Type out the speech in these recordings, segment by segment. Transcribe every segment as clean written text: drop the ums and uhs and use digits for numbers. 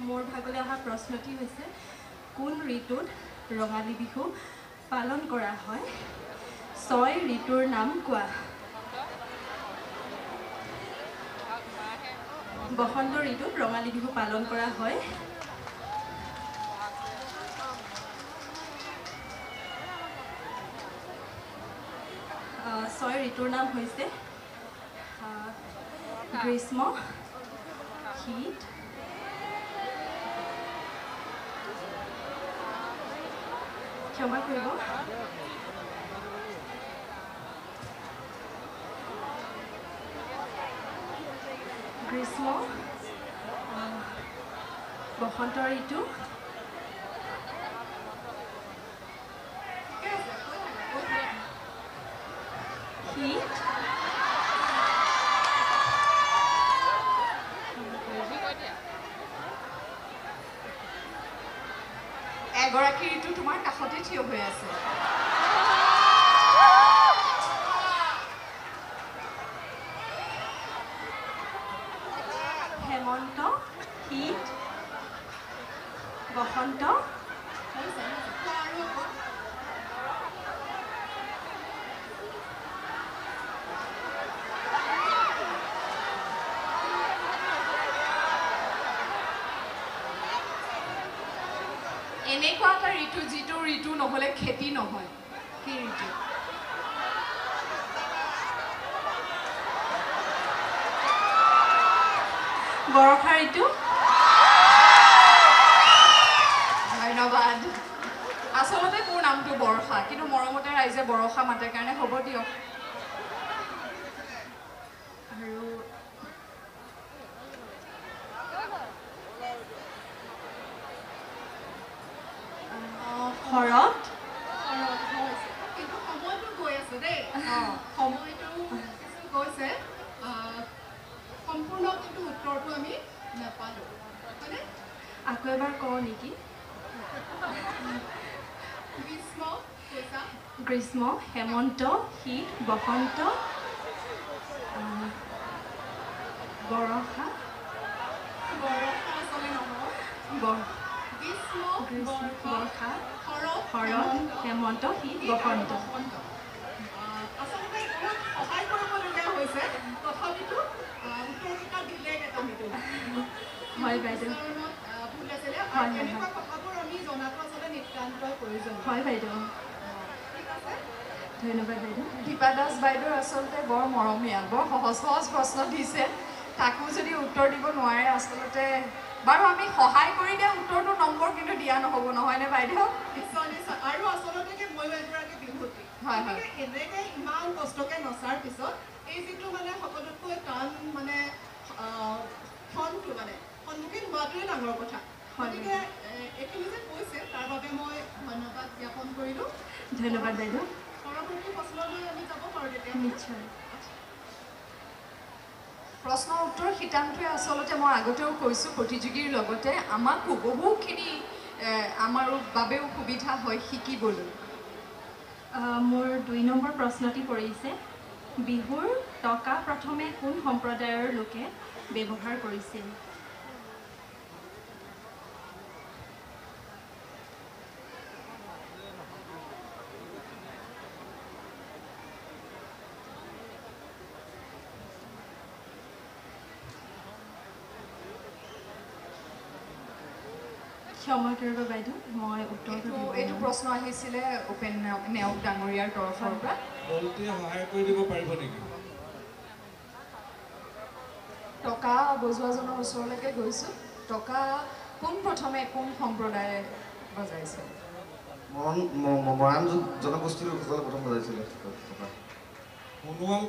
মোৰ ভাগলৈ অহা প্ৰশ্নটি হৈছে কোন ঋতুত ৰঙালী বিহু পালন কৰা হয় 6 ঋতুৰ নাম কোৱা বসন্ত ঋতুত ৰঙালী বিহু পালন কৰা হয় 6 ঋতুৰ নাম হৈছে গ্ৰীষ্ম শীত ক্ষমা কৰিব গ্ৰীষ্ম বসন্ত ঋতু শীত এগৰাকী ঋতু তোমাৰ কাষতে থিয় হৈ আছে হেমন্ত শীত বসন্ত এনেকুৱা এটা ঋতু যিটো ঋতু নহলে খেতি নহয় কি ঋতু বৰষা ঋতু ধন্যবাদ আচলতে মোৰ নামটো বৰষা কিন্তু মৰমতে ৰাইজে বৰষা মাতে কাৰণে হ'ব দিয়ক আৰু শৰৎ কিন্তু সময়টো গৈ আছে দেই সময়টো কিছু গৈছে সম্পূৰ্ণ কিন্তু উত্তৰটো আমি নাপালোঁ হয়নে আকৌ এবাৰ কওঁ নেকি গ্ৰীষ্ম হেমন্ত শীত বসন্ত বৰষা আচলতে নহয় গ্ৰীষ্ম বৰ্ষা শৰৎ হেমন্ত শীত বসন্ত আচলতে বহুত সহায় কৰিবলগীয়া হৈছে তথাপিতো উত্তৰকেইটা দিলে এটা মিটো হয় বাইদেউ ভুল আছিলে এনেকুৱা কথাবোৰ আমি জনাটো আচলতে নিতান্তই প্ৰয়োজন হয় বাইদেউ ঠিক আছে ধন্যবাদ বাইদেউ দীপা দাস বাইদেউ আচলতে বৰ মৰমীয়াল বৰ সহজ সহজ প্ৰশ্ন দিছে তাকো যদি উত্তৰ দিব নোৱাৰে আচলতে বাৰু আমি সহায় কৰি দিয়া উত্তৰটো নম্বৰ কিন্তু দিয়া নহ'ব নহয়নে বাইদেউ নিশ্চয় নিশ্চয় আৰু আচলতে কি ময়ো এগৰাকী বিহুৱতী হয় হয় এনেকৈ ইমান কষ্টকৈ নচাৰ পিছত এই যিটো মানে সকলোতকৈ টান মানে ফোনটো মানে সন্মুখীন হোৱাটোৱে ডাঙৰ কথা গতিকে এইখিনি যে কৈছে তাৰ বাবে মই ধন্যবাদ জ্ঞাপন কৰিলোঁ ধন্যবাদ বাইদেউ পৰৱৰ্তী প্ৰশ্নলৈ আমি যাব পাৰোঁ তেতিয়া নিশ্চয় প্ৰশ্ন উত্তৰ শিতানটোৱে আচলতে মই আগতেও কৈছোঁ প্ৰতিযোগীৰ লগতে আমাকো বহুখিনি আমাৰ বাবেও সুবিধা হয় শিকিবলৈ মোৰ 2 নম্বৰ প্ৰশ্নটি পৰিছে বিহুৰ টকা প্ৰথমে কোন সম্প্ৰদায়ৰ লোকে ব্যৱহাৰ কৰিছিল ক্ষমা কৰিব বাইদেউ মই উত্তৰটো এইটো প্ৰশ্ন আহিছিলে উপেন নেওগ ডাঙৰীয়াৰ তৰফৰ পৰা দলটোৱে সহায় কৰি দিব পাৰিব নেকি টকা বজোৱাজনৰ ওচৰলৈকে গৈছোঁ টকা পোনপ্ৰথমে কোন সম্প্ৰদায়ে বজাইছে মৰাণ জনগোষ্ঠীৰ লোকসকলে প্ৰথম বজাইছিলে সোণোৱাল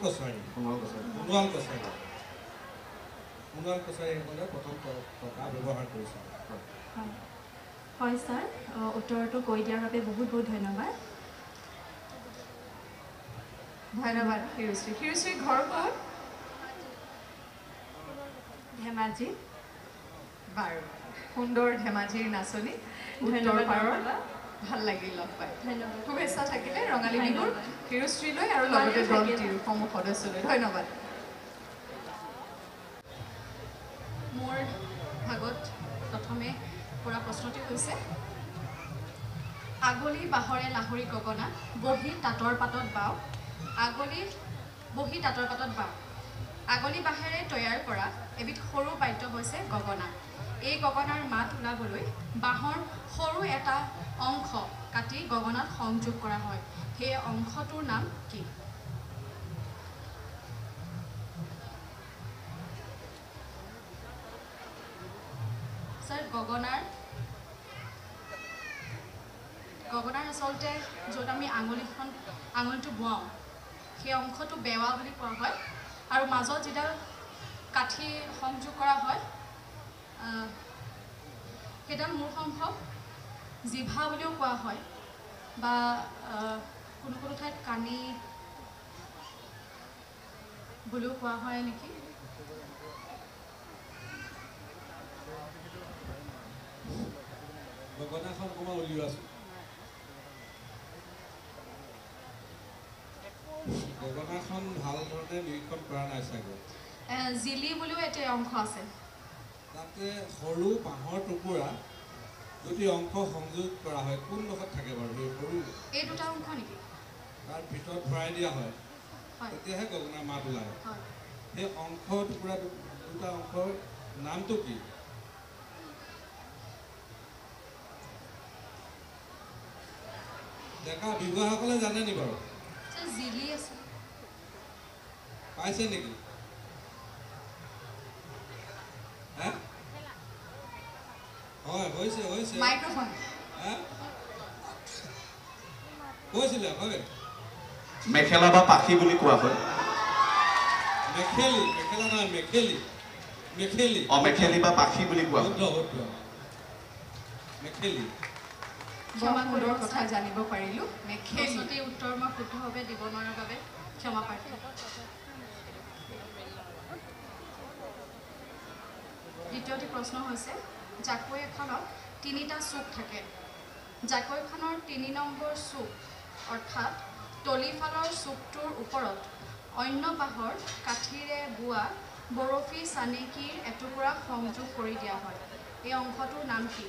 কছাৰীসকলে প্ৰথম টকা ব্যৱহাৰ কৰিছিল হয় ছাৰ উত্তৰটো কৈ দিয়াৰ বাবে বহুত বহুত ধন্যবাদ ধন্যবাদ শিৰুশ্ৰী ঘৰ ক'ত ধেমাজি বাৰু সুন্দৰ ধেমাজিৰ নাচনী ধন্যবাদ ভাল লাগিল লগ পাই ধন্যবাদ শুভেচ্ছা থাকিলে ৰঙালী বিহুৰ শিৰুশ্ৰীলৈ আৰু লগতে দলটিৰ সমূহ সদস্যলৈ ধন্যবাদ মোৰ ভাগত প্ৰথমে প্ৰশ্নটি হৈছে আগলি বাহৰে লাহৰি গগনা বহি তাঁতৰ পাতত বাও বহি তাঁতৰ পাতত বাও আগলি বাঁহেৰে তৈয়াৰ কৰা এবিধ সৰু বাদ্য হৈছে গগনা এই গগনাৰ মাত ওলাবলৈ বাঁহৰ সৰু এটা অংশ কাটি গগনাত সংযোগ কৰা হয় সেই অংশটোৰ নাম কি স্যার গগনাৰ আচলতে য'ত আমি আঙুলিটো বোৱাওঁ সেই অংশটো বেৱা বুলি কোৱা হয় আৰু মাজত যিডাল কাঠি সংযোগ কৰা হয় সেইডাল মূল অংশ জিভা বুলিও কোৱা হয় বা কোনো কোনো ঠাইত কাণি বুলিও কোৱা হয় নেকি গগনাখন অকণমান উলিওৱাচোন গগনাখন ভাল ধৰণে নিৰীক্ষণ কৰা নাই চাগৈ জিলি বুলিও এটা অংশ আছে তাতে সৰু বাঁহৰ টুকুৰা যদি অংশ সংযোগ কৰা হয় কোনডোখৰত থাকে বাৰু সেই সৰু এই দুটা অংশ নেকি তাৰ ভিতৰত ভৰাই দিয়া হয় হয় তেতিয়াহে গগনাৰ মাত ওলায় হয় সেই অংশ টুকুৰা দুটা অংশৰ নামটো কি ডেকা বিহুৱাসকলে জানে নি বাৰু জিলি আছে পাইছে নেকি হয় হৈছে মাইক্ৰফোন কৈছিলে হয় মেখেলা বা পাখি বুলি কোৱা হয় মেখেলা নহয় মেখেলি মেখেলি বা পাখি বুলি কোৱা হয় মেখেলি ক্ষমা সুন্দৰ কথা জানিব পাৰিলোঁ মেখেলি উত্তৰ মই শুদ্ধভাৱে দিব নোৱাৰাৰ বাবে ক্ষমা প্ৰাৰ্থী দ্বিতীয়টি প্ৰশ্ন হৈছে জাকৈ এখনত তিনিটা চুক থাকে জাকৈখনৰ ৩ নম্বৰ চুক অৰ্থাৎ তলিফালৰ চুকটোৰ ওপৰত অন্য বাঁহৰ কাঠিৰে বোৱা বৰফী চানেকিৰ এটুকুৰা সংযোগ কৰি দিয়া হয় এই অংশটোৰ নাম কি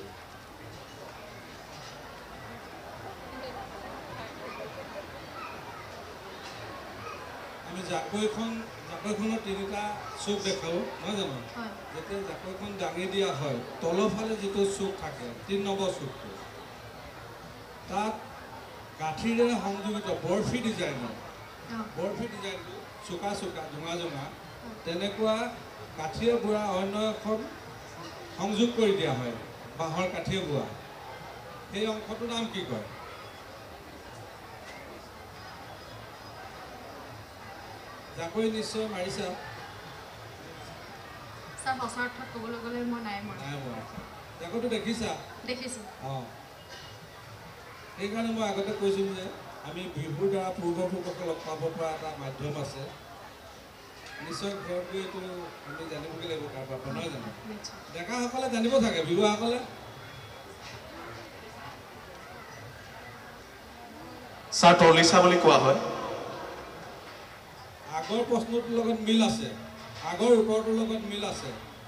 আমি জাকৈখনৰ তিনিটা চুক দেখাওঁ নহয় জানো হয় যেতিয়া জাকৈখন দাঙি দিয়া হয় তলফালে যিটো চুক থাকে ৩ নম্বৰ চুকটো তাত কাঠিৰে সংযোজিত বৰফি ডিজাইনটো চোকা জোঙা তেনেকুৱা কাঠিৰে বোৱা অন্য এখন সংযোগ কৰি দিয়া হয় বাঁহৰ কাঠিৰে বোৱা সেই অংশটোৰ নাম কি কয় জাকৈ নিশ্চয় মাৰিছা স্যাৰ সঁচা অৰ্থত ক'বলৈ গ'লে মই নাই মৰা জাকৈটো দেখিছা দেখিছোঁ সেইকাৰণে মই আগতে কৈছিলোঁ যে আমি বিহুৰ দ্বাৰা পূৰ্বপুৰুষসকলক লগ পাব পৰা এটা মাধ্যম আছে নিশ্চয় ঘৰত গৈ এইটো আমি জানিবগৈ লাগিব কাৰোবাৰ পৰা নহয় জানো ডেকাসকলে জানিব চাগে বিহুৱাসকলে ছাৰ তলিচা বুলি কোৱা হয় আগৰ প্ৰশ্নটোৰ লগত মিল আছে আগৰ উত্তৰটোৰ লগত মিল আছে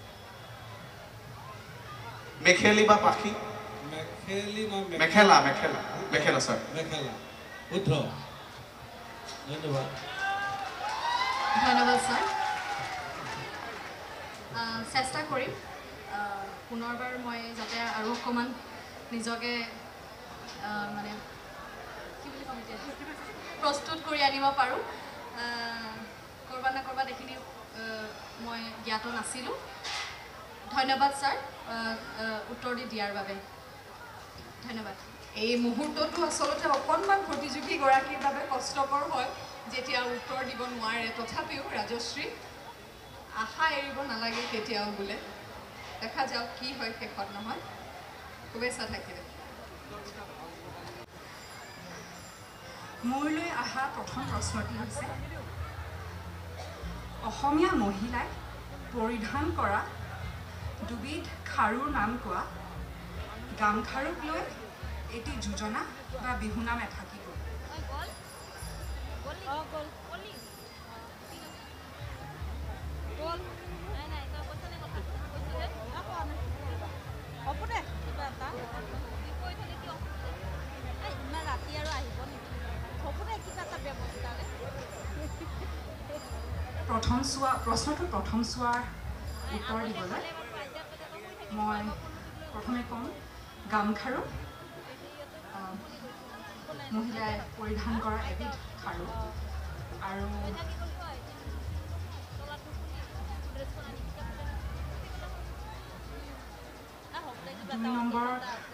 মেখেলি বা পাখি মেখেলি নহয় মেখেলা ছাৰ মেখেলা শুদ্ধ ধন্যবাদ ধন্যবাদ ছাৰ চেষ্টা কৰিম পুনৰবাৰ মই যাতে আৰু অকণমান নিজকে মানে কি বুলি ক'ম এতিয়া প্ৰস্তুত কৰি আনিব পাৰোঁ ক'ৰবাত না ক'ৰবাত এইখিনি মই জ্ঞাত নাছিলোঁ ধন্যবাদ ছাৰ উত্তৰ দিয়াৰ বাবে ধন্যবাদ এই মুহূৰ্তটো আচলতে অকণমান প্ৰতিযোগীগৰাকীৰ বাবে কষ্টকৰ হয় যেতিয়া উত্তৰ দিব নোৱাৰে তথাপিও ৰাজশ্ৰী আশা এৰিব নালাগে কেতিয়াও বোলে দেখা যাওক কি হয় শেষত নহয় শুভেচ্ছা থাকিলে মোৰলৈ অহা প্ৰথম প্ৰশ্নটি হৈছে অসমীয়া মহিলাই পৰিধান কৰা দুবিধ খাৰুৰ নাম কোৱা গামখাৰুক লৈ এটি যোজনা বা বিহুনাম এফাঁকি নাই প্ৰশ্নটোৰ প্ৰথম চোৱাৰ উত্তৰ দিবলৈ মই প্ৰথমে ক'ম গামখাৰু মহিলাই পৰিধান কৰা এবিধ খাৰু আৰু 2 নম্বৰ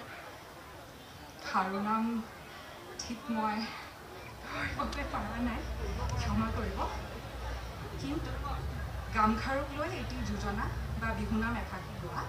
খাৰু নাম ঠিক মই ধৰিবলৈ পৰা নাই ক্ষমা কৰিব কিন্তু গামখাৰুক লৈ এটি যোজনা বা বিহুনাম এফাকি গোৱা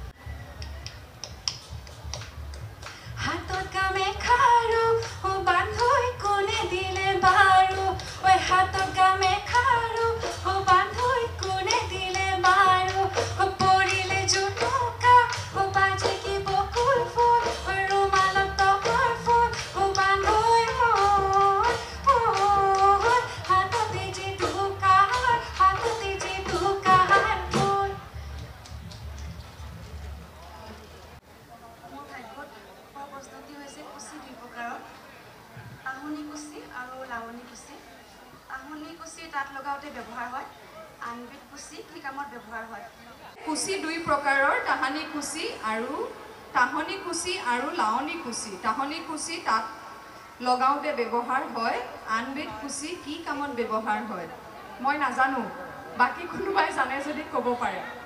হাতত গামেখাৰু ও বান্ধৈ কোনে দিলে বাৰু ঐ হাতত গামেখাৰু ও বান্ধৈ কোনে দিলে বাৰু ও পৰিলে জুনুকা ও বাজে কি বকুল ফুল ও ৰুমালত তগৰ ফুল ও বান্ধৈ মোৰ হাততে যে দুকাৰ ফুল মোৰ ভাগ্যত প্ৰস্তুতি হৈছে কুচি দুই প্ৰকাৰৰ তাহনি কুচি আৰু লাৱনি কুচি তাহনি কুচি তাঁত লগাওঁতে ব্যৱহাৰ হয় আনবিধ কুচি কি কামত ব্যৱহাৰ হয় কুচি দুই প্ৰকাৰৰ তাহানি কুচি আৰু তাহনি কুচি আৰু লাৱনি কুচি তাহনি কুচি তাত লগাওঁতে ব্যৱহাৰ হয় আনবিধ কুচি কি কামত ব্যৱহাৰ হয় মই নাজানো বাকী কোনোবাই জানে যদি ক'ব পাৰে